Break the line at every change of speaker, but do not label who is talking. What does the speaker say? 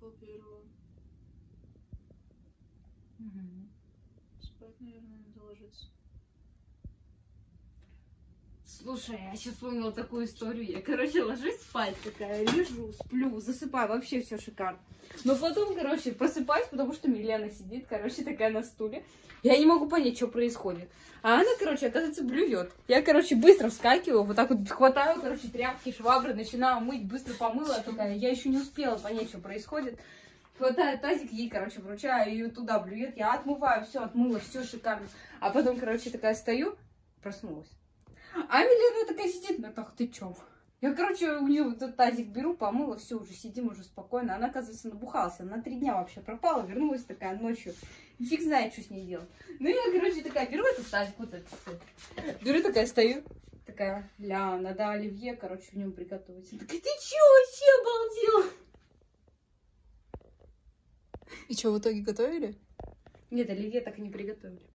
пол первого. Спать, наверное, надо ложиться.
Слушай, я сейчас вспомнила такую историю. Я, короче, ложусь спать такая, лежу, сплю, засыпаю, вообще все шикарно. Но потом, короче, просыпаюсь, потому что Милена сидит, короче, такая на стуле. Я не могу понять, что происходит. А она, короче, оказывается, блюет. Я, короче, быстро вскакиваю, вот так вот хватаю, короче, тряпки, швабры, начинаю мыть, быстро помыла такая. Я еще не успела понять, что происходит. Хватаю тазик, ей, короче, вручаю, ее туда блюет. Я отмываю, все отмыла, все шикарно. А потом, короче, такая стою, проснулась. А Милена такая сидит, ну так, ты чё? Я, короче, у нее вот этот тазик беру, помыла, все, уже сидим, уже спокойно. Она, оказывается, набухалась, она 3 дня вообще пропала, вернулась такая ночью. Фиг знает, что с ней делать. Ну, я, короче, такая, беру этот тазик, вот этот, беру такая, стою, такая, ля, надо оливье, короче, в нем приготовить. Она такая, ты чё, вообще обалдела?
И что, в итоге готовили?
Нет, оливье так и не приготовили.